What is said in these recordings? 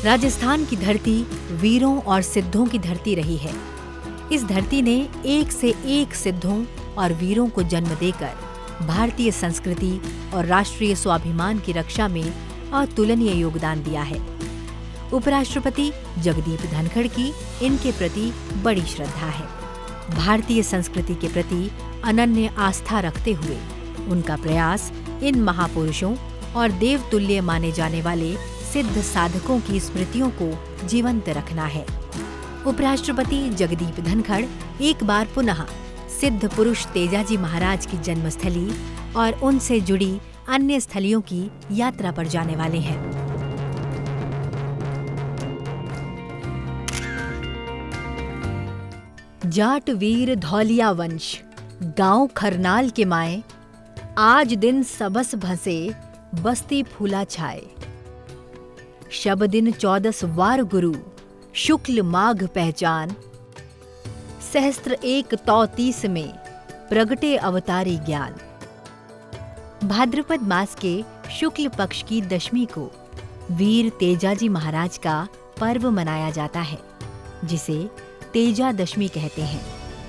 राजस्थान की धरती वीरों और सिद्धों की धरती रही है। इस धरती ने एक से एक सिद्धों और वीरों को जन्म देकर भारतीय संस्कृति और राष्ट्रीय स्वाभिमान की रक्षा में अतुलनीय योगदान दिया है। उपराष्ट्रपति जगदीप धनखड़ की इनके प्रति बड़ी श्रद्धा है। भारतीय संस्कृति के प्रति अनन्य आस्था रखते हुए उनका प्रयास इन महापुरुषों और देवतुल्य माने जाने वाले सिद्ध साधकों की स्मृतियों को जीवंत रखना है। उपराष्ट्रपति जगदीप धनखड़ एक बार पुनः सिद्ध पुरुष तेजाजी महाराज की जन्मस्थली और उनसे जुड़ी अन्य स्थलियों की यात्रा पर जाने वाले हैं। जाट वीर धौलिया वंश, गांव खरनाल के माए, आज दिन सबस भसे, बस्ती फूला छाए। शब दिन 14 वार गुरु, शुक्ल माघ पहचान, सहस्त्र 1 तौ 30 में, प्रगटे अवतारी ज्ञान। भाद्रपद मास के शुक्ल पक्ष की दशमी को वीर तेजाजी महाराज का पर्व मनाया जाता है, जिसे तेजा दशमी कहते हैं।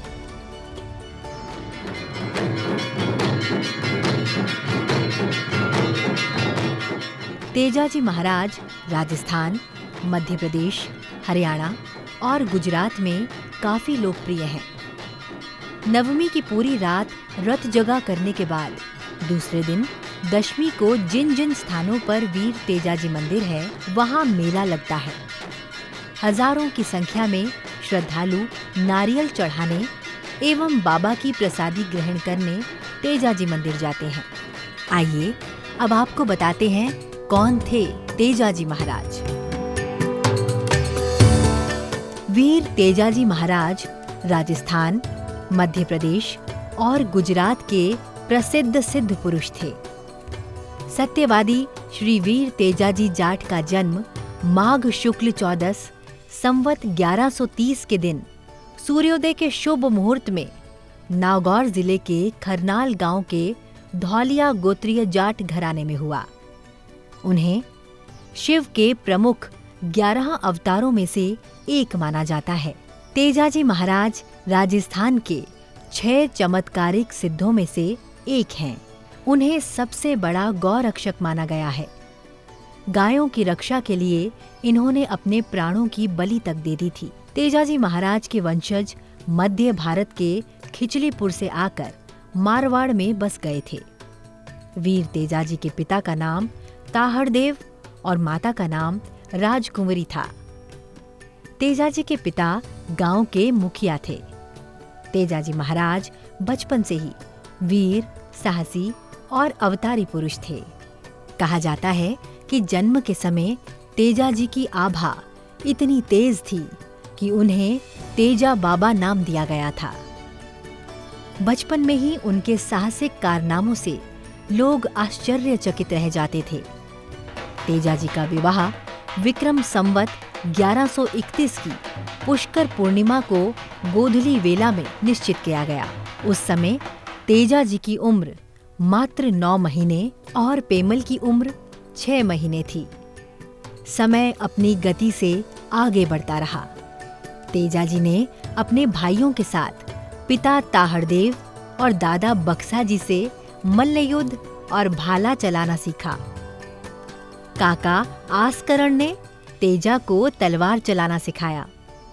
तेजाजी महाराज राजस्थान, मध्य प्रदेश, हरियाणा और गुजरात में काफी लोकप्रिय हैं। नवमी की पूरी रात रथ जगा करने के बाद दूसरे दिन दशमी को जिन जिन स्थानों पर वीर तेजाजी मंदिर है वहां मेला लगता है। हजारों की संख्या में श्रद्धालु नारियल चढ़ाने एवं बाबा की प्रसादी ग्रहण करने तेजाजी मंदिर जाते हैं। आइए अब आपको बताते हैं कौन थे तेजाजी महाराज। वीर तेजाजी महाराज राजस्थान, मध्य प्रदेश और गुजरात के प्रसिद्ध सिद्ध पुरुष थे। सत्यवादी श्री वीर तेजाजी जाट का जन्म माघ शुक्ल 14 संवत 1130 के दिन सूर्योदय के शुभ मुहूर्त में नागौर जिले के खरनाल गांव के धौलिया गोत्रीय जाट घराने में हुआ। उन्हें शिव के प्रमुख 11 अवतारों में से एक माना जाता है। तेजाजी महाराज राजस्थान के 6 चमत्कारिक सिद्धों में से एक हैं। उन्हें सबसे बड़ा गौरक्षक माना गया है। गायों की रक्षा के लिए इन्होंने अपने प्राणों की बलि तक दे दी थी। तेजाजी महाराज के वंशज मध्य भारत के खिचलीपुर से आकर मारवाड़ में बस गए थे। वीर तेजाजी के पिता का नाम ताहड़देव और माता का नाम राजकुंवरी था। तेजाजी के पिता गांव के मुखिया थे। तेजाजी महाराज बचपन से ही वीर, साहसी और अवतारी पुरुष थे। कहा जाता है कि जन्म के समय तेजाजी की आभा इतनी तेज थी कि उन्हें तेजा बाबा नाम दिया गया था। बचपन में ही उनके साहसिक कारनामों से लोग आश्चर्यचकित रह जाते थे। तेजाजी का विवाह विक्रम संवत 1131 की पुष्कर पूर्णिमा को गोधली वेला में निश्चित किया गया। उस समय तेजाजी की उम्र मात्र 9 महीने और पेमल की उम्र 6 महीने थी। समय अपनी गति से आगे बढ़ता रहा। तेजाजी ने अपने भाइयों के साथ पिता ताहड़देव और दादा बक्साजी से मल्लयुद्ध और भाला चलाना सीखा। काका आस्करण ने तेजा को तलवार चलाना सिखाया।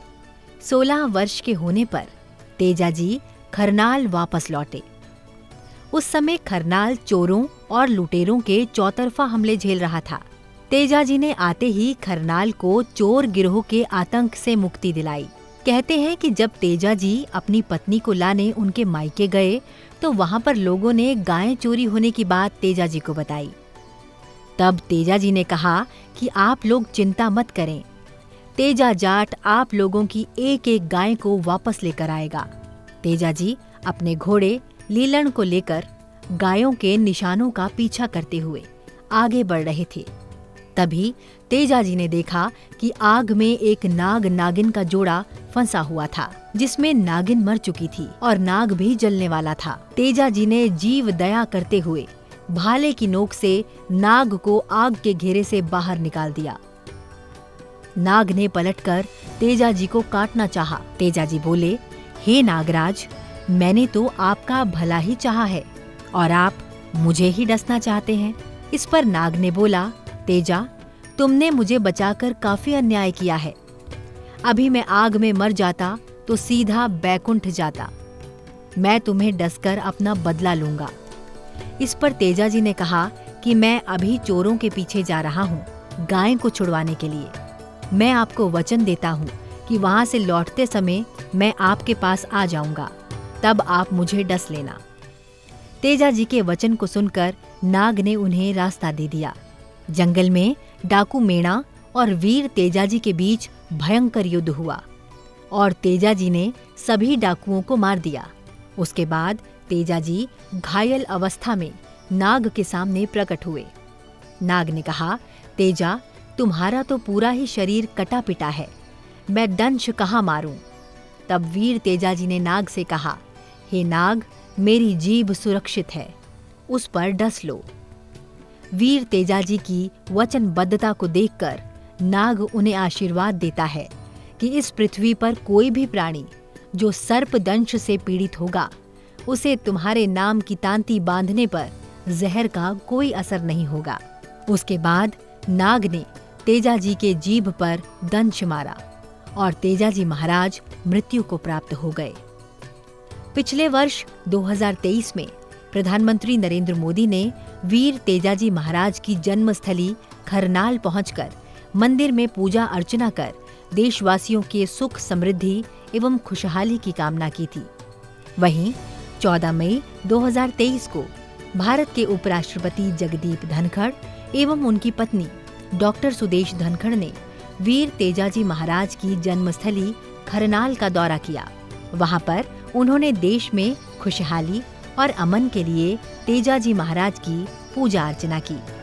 16 वर्ष के होने पर तेजाजी खरनाल वापस लौटे। उस समय खरनाल चोरों और लुटेरों के चौतरफा हमले झेल रहा था। तेजाजी ने आते ही खरनाल को चोर गिरोह के आतंक से मुक्ति दिलाई। कहते हैं कि जब तेजाजी अपनी पत्नी को लाने उनके मायके गए तो वहां पर लोगों ने गायें चोरी होने की बात तेजाजी को बताई। तब तेजाजी ने कहा कि आप लोग चिंता मत करें, तेजा जाट आप लोगों की एक एक गाय को वापस लेकर आएगा। तेजाजी अपने घोड़े लीलन को लेकर गायों के निशानों का पीछा करते हुए आगे बढ़ रहे थे। तभी तेजाजी ने देखा कि आग में एक नाग नागिन का जोड़ा फंसा हुआ था, जिसमें नागिन मर चुकी थी और नाग भी जलने वाला था। तेजाजी ने जीव दया करते हुए भाले की नोक से नाग को आग के घेरे से बाहर निकाल दिया। नाग ने पलटकर तेजाजी को काटना चाहा। तेजाजी बोले, हे नागराज, मैंने तो आपका भला ही चाहा है और आप मुझे ही डसना चाहते हैं। इस पर नाग ने बोला, तेजा, तुमने मुझे बचाकर काफी अन्याय किया है। अभी मैं आग में मर जाता तो सीधा बैकुंठ जाता। मैं तुम्हें डसकर अपना बदला लूंगा। इस पर तेजाजी ने कहा कि मैं अभी चोरों के पीछे जा रहा हूँ, गाय को छुड़वाने के लिए। मैं आपको वचन देता हूँ कि वहां से लौटते समय मैं आपके पास आ जाऊंगा, तब आप मुझे डस लेना। तेजाजी के वचन को सुनकर नाग ने उन्हें रास्ता दे दिया। जंगल में डाकू मेणा और वीर तेजाजी के बीच भयंकर युद्ध हुआ और तेजाजी ने सभी डाकुओं को मार दिया। उसके बाद तेजाजी घायल अवस्था में नाग के सामने प्रकट हुए। नाग ने कहा, तेजा, तुम्हारा तो पूरा ही शरीर कटा पिटा है, मैं दंश कहाँ मारूं? तब वीर तेजाजी ने नाग से कहा, हे नाग, मेरी जीभ सुरक्षित है, उस पर डस लो। वीर तेजाजी की वचनबद्धता को देखकर नाग उन्हें आशीर्वाद देता है कि इस पृथ्वी पर कोई भी प्राणी जो सर्पदंश से पीड़ित होगा, उसे तुम्हारे नाम की तांती बांधने पर जहर का कोई असर नहीं होगा। उसके बाद नाग ने तेजाजी के जीभ पर दंश मारा और तेजाजी महाराज मृत्यु को प्राप्त हो गए। पिछले वर्ष 2023 में प्रधानमंत्री नरेंद्र मोदी ने वीर तेजाजी महाराज की जन्मस्थली खरनाल पहुंचकर मंदिर में पूजा अर्चना कर देशवासियों के सुख समृद्धि एवं खुशहाली की कामना की थी। वहीं 14 मई 2023 को भारत के उपराष्ट्रपति जगदीप धनखड़ एवं उनकी पत्नी डॉक्टर सुदेश धनखड़ ने वीर तेजाजी महाराज की जन्मस्थली खरनाल का दौरा किया। वहां पर उन्होंने देश में खुशहाली और अमन के लिए तेजाजी महाराज की पूजा अर्चना की।